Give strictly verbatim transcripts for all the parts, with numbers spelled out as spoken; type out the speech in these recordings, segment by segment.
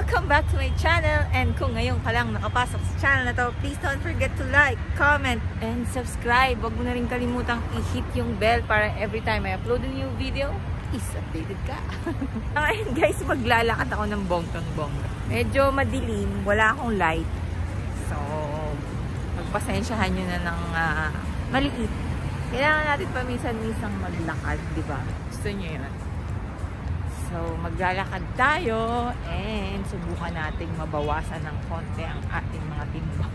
Welcome back to my channel, and kung ngayon ka lang nakapasok sa channel na to, please don't forget to like, comment, and subscribe. Huwag mo na rin kalimutang i-hit yung bell para every time I upload a new video, is updated ka. Ngayon guys, maglalakad ako ng bonggang-bongga. Medyo madilim, wala akong light. So, magpasensyahan nyo na ng uh, maliit. Kailangan natin paminsan-minsang maglakad, di ba? Gusto nyo yun? So, maglalakad tayo and subukan nating mabawasan ng konti ang ating mga timbang.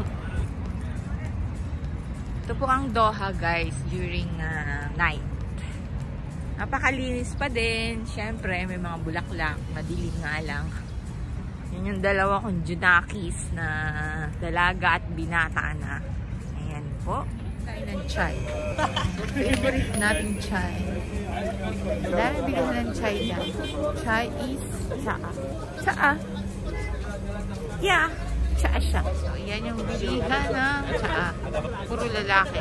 Ito po ang Doha guys during uh, night. Napakalinis pa din. Siyempre, may mga bulaklak. Madilim nga lang. Yun yung dalawa kong junakis na dalaga at binata na. Ayan po. Tayo ng chai. Favorite natin chai. Dahil bigyan ng chai dyan. Chai is saa. Saa. Yeah. Saa siya. So, yan yung bilihan ng saa. Puro lalaki.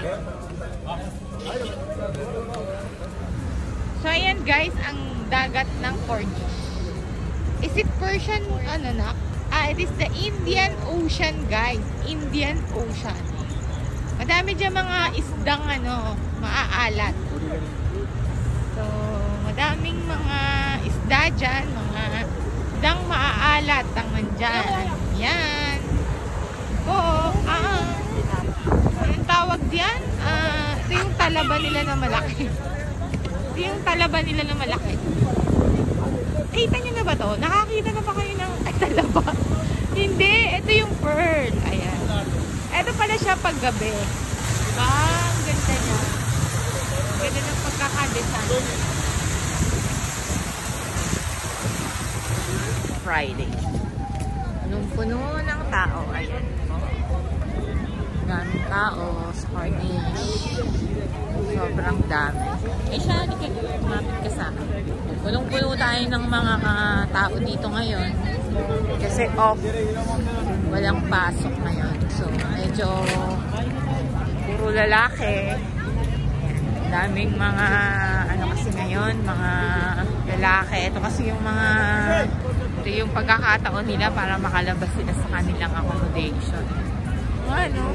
So, ayan guys, ang dagat ng Corniche. Is it Persian, ano na? Ah, it is the Indian Ocean guys. Indian Ocean. Madami dyan mga isdang ano, maaalat. So, madaming mga isda dyan, mga isdang maaalat ang nandyan. Yan. Po, ah, anong tawag diyan? Ah, ito yung talaba nila na malaki. Ito yung talaba nila na malaki. Kita nyo na ba to? Nakakita na ba kayo ng ay, talaba? Hindi, ito yung pearl. Ayan. Ito pala siya paggabi. Ah, ang ganda niya. Ganda ng pagkakadesign. Friday. Punong-puno ng tao. Ayan. Daming tao sa Corniche. Sobrang dami. Eh siya, hindi ka kumapit ka sa akin. Punong-puno tayo ng mga uh, tao dito ngayon. Kasi off. Walang pasok ngayon. So, medyo puro lalaki. Ayan. Daming mga ano kasi ngayon, mga lalaki. Ito kasi yung mga ito yung pagkakataon nila para makalabas sila sa kanilang accommodation. Ano?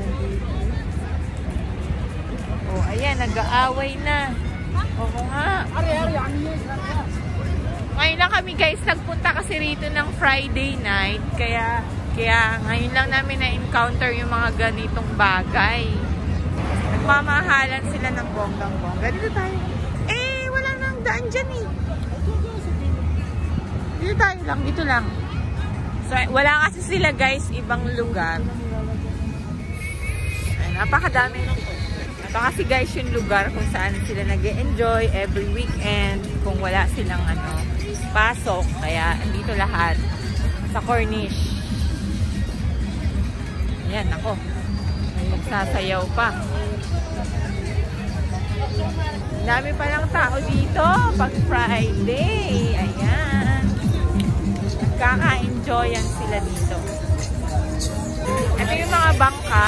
Oh, ayan, nag-aaway na. Oo nga. Ngayon lang kami guys, nagpunta kasi rito ng Friday night. Kaya, kaya ngayon lang namin na-encounter yung mga ganitong bagay. Nagmamahalan sila ng bonggang-bongga. Dito tayo. Eh, wala nang daan dyan eh. Dito tayo lang, dito lang. So, wala kasi sila guys, ibang lugar. Ay, napakadami. Ito kasi guys yung lugar kung saan sila nag-e-enjoy every weekend. Kung wala silang ano, pasok. Kaya, andito lahat. Sa Corniche. Ayan, ako. Magsasayaw pa. Dami pa lang tao dito pag Friday. Ayan. Kaka-enjoyan sila dito. Ito yung mga bangka.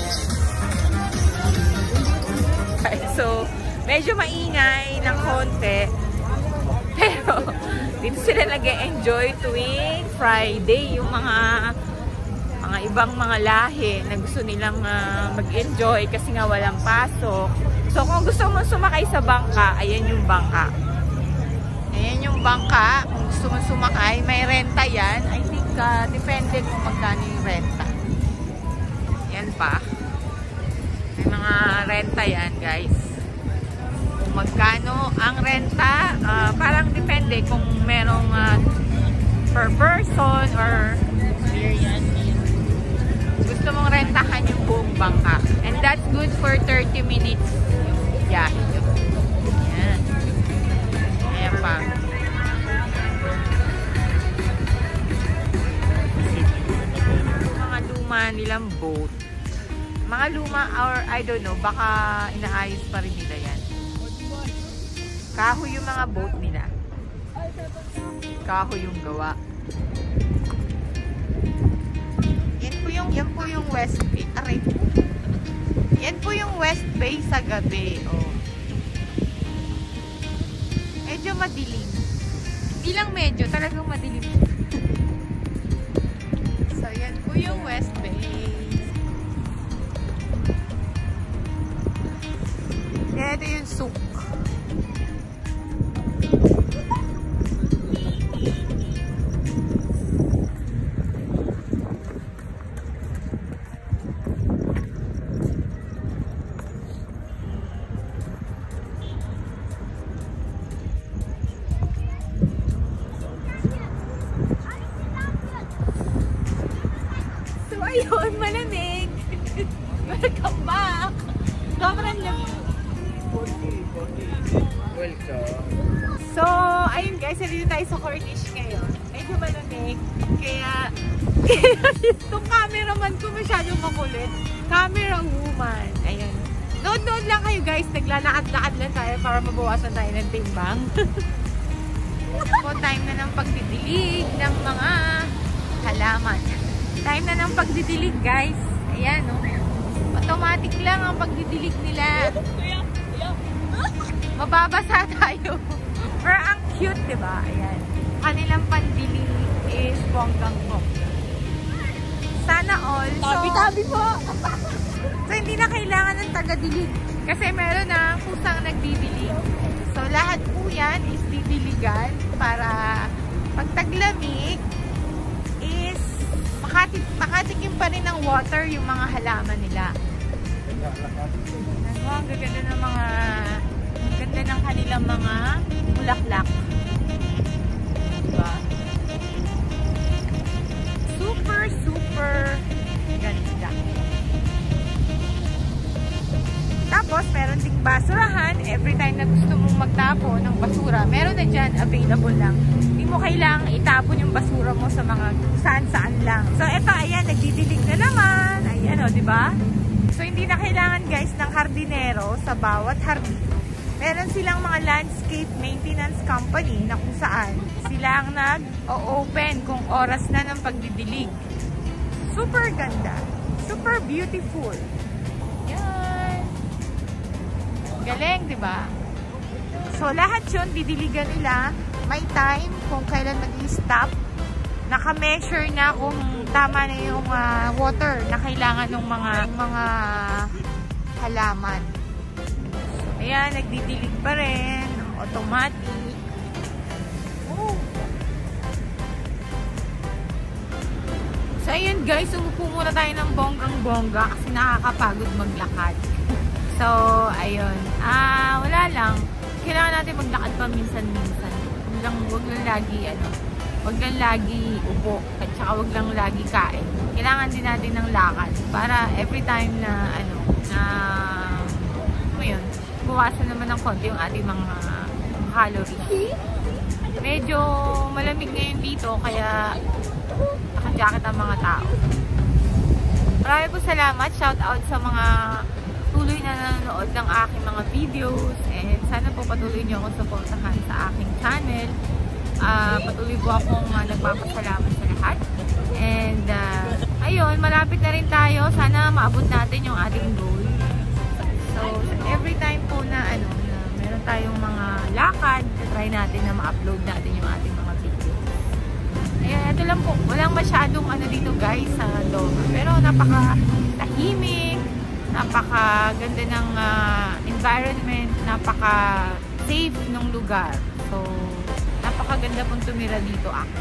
Ayan. So, medyo maingay ng konti. Pero, dito sila nag-e-enjoy tuwing Friday. Yung mga mga ibang mga lahi na gusto nilang uh, mag-enjoy kasi nga walang pasok. So, kung gusto mo sumakay sa bangka, ayan yung bangka. Ayan yung bangka. Kung gusto mo sumakay, may renta yan. I think, uh, depende kung magkano yung renta. Yan pa. May mga renta yan, guys. Kung magkano ang renta, uh, parang depende kung merong uh, per person or gusto mong rentahan yung buong bangka. And that's good for thirty minutes yung biyahe. Ayan. Ayan pa. Mga luma nilang boat. Mga luma or I don't know, baka inaayos pa rin nila yan. Kahoy yung mga boat nila. Kahoy yung gawa. Yan po yung, yan po yung West Bay. Aray. Yan po yung West Bay sa gabi. Oh. Medyo madilim. Hindi lang medyo, talagang madilim. yung West Bay. Kaya ito yung souk. Ayun, malamig. Welcome back. Sobrang lamig. Welcome. So, ayun guys, dito tayo sa Corniche ngayon. Medyo malamig. Kaya, itong cameraman ko masyadong makulit. Camera woman. Ayun. Nood-nood lang kayo guys. Naglalakad-lakad lang tayo para mabawasan tayo ng timbang. So, time na ng pagdidilig ng mga halaman. Time na ng pagdidilig guys. Ayan o. Oh. Automatic lang ang pagdidilig nila. Mababasa tayo. Pero ang cute, diba? Ayan. Kanilang pandilig is bonggang-bongga. Sana all. So, tabi-tabi po. So, hindi na kailangan ng taga-dilig. Kasi meron na kusang nagdidilig. So, lahat po yan is didiligan para pag taglamig is Makati, makatikim pa rin ng water yung mga halaman nila. Ano, ang gaganda ng mga ang ganda ng kanilang mga bulaklak. Diba? Super, super ganda. Tapos, meron ding basurahan. Every time na gusto mong magtapo ng basura, meron na dyan, available lang. Hindi mo kailangang itapon yung basura mo sa mga saan-saan lang. So, eto, ayan, nagdidilig na naman. Ayan, o, diba? So, hindi na kailangan, guys, ng hardinero sa bawat hardin. Meron silang mga landscape maintenance company na kung saan sila ang nag-o-open kung oras na ng pagdidilig. Super ganda. Super beautiful. Yan. Galing, diba? So, lahat yun, didiligan nila. May time kung kailan mag-i-stop. Naka-measure na kung tama na yung uh, water na kailangan ng mga mga halaman. Ayan, nagdidilig pa rin. Automatic. Oh. So, ayun guys, umupo muna tayo ng bonggang-bongga kasi nakakapagod maglakad. So, ayun. Ah, wala lang. Kailangan natin maglakad pa minsan-minsan. Wag lang, wag lang lagi, ano, wag lang lagi upo at saka wag lang lagi kain. Kailangan din natin ng lakad para every time na, ano, na, ano yun, buwasan naman ng konti yung ating mga calories. Medyo malamig ngayon dito, kaya naka-jacket ang mga tao. Marami po salamat. Shout out sa mga tuloy na nanonood ng aking mga videos, and sana po patuloy niyo akong supportahan sa aking channel. Uh, patuloy po akong uh, nagpapasalamat sa lahat. And uh, ayun, malapit na rin tayo. Sana maabot natin yung ating goal. So, every time po na ano, na meron tayong mga lakad, try natin na ma-upload natin yung ating mga videos. Ayan, ito lang po. Walang masyadong ano dito guys sa Doha. Pero napaka tahimik. Napaka-ganda ng uh, environment, napaka-safe ng lugar. So, napaka-ganda pong tumira dito ako.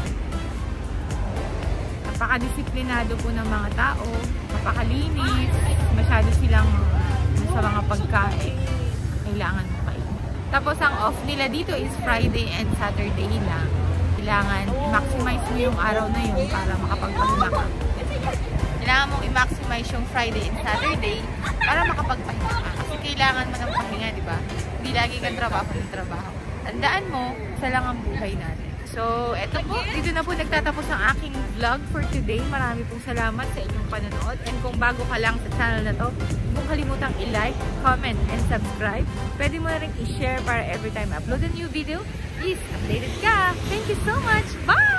Napaka-disiplinado po ng mga tao, napakalinis, masyado silang sa mga pagkain. Kailangan mo kayo. Tapos, ang off nila dito is Friday and Saturday lang. Kailangan i-maximize mo yung araw na yun para makapagpahinga ka. Kailangan mong i-maximize yung Friday and Saturday para makapagpahinga ka. Kasi kailangan mo ng pahinga, di ba? Hindi lagi kang trabaho ng trabaho. Tandaan mo, isa lang ang buhay natin. So, eto po. Dito na po nagtatapos ang aking vlog for today. Marami pong salamat sa inyong panonood. And kung bago ka lang sa channel na to, huwag mong kalimutang i-like, comment, and subscribe. Pwede mo na rin i-share para every time I upload a new video, please updated ka. Thank you so much. Bye!